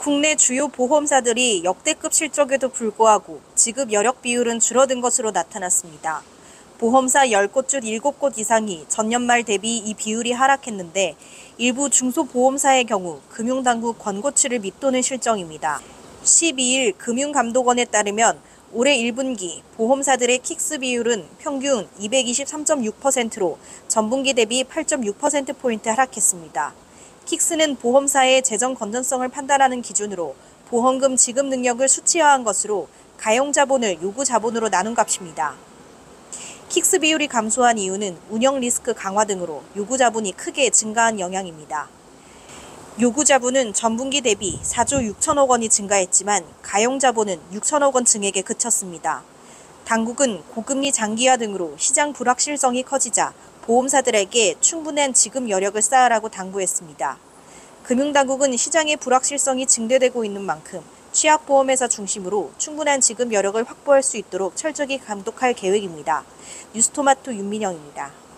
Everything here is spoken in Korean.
국내 주요 보험사들이 역대급 실적에도 불구하고 지급 여력 비율은 줄어든 것으로 나타났습니다. 보험사 10곳 중 7곳 이상이 전년 말 대비 이 비율이 하락했는데 일부 중소보험사의 경우 금융당국 권고치를 밑도는 실정입니다. 12일 금융감독원에 따르면 올해 1분기 보험사들의 킥스 비율은 평균 223.6%로 전분기 대비 8.6%포인트 하락했습니다. 킥스는 보험사의 재정 건전성을 판단하는 기준으로 보험금 지급 능력을 수치화한 것으로 가용 자본을 요구 자본으로 나눈 값입니다. 킥스 비율이 감소한 이유는 운영 리스크 강화 등으로 요구 자본이 크게 증가한 영향입니다. 요구 자본은 전분기 대비 4조 6천억 원이 증가했지만 가용 자본은 6천억 원 증액에 그쳤습니다. 당국은 고금리 장기화 등으로 시장 불확실성이 커지자 보험사들에게 충분한 지급 여력을 쌓으라고 당부했습니다. 금융당국은 시장의 불확실성이 증대되고 있는 만큼 취약보험회사 중심으로 충분한 지급 여력을 확보할 수 있도록 철저히 감독할 계획입니다. 뉴스토마토 윤민영입니다.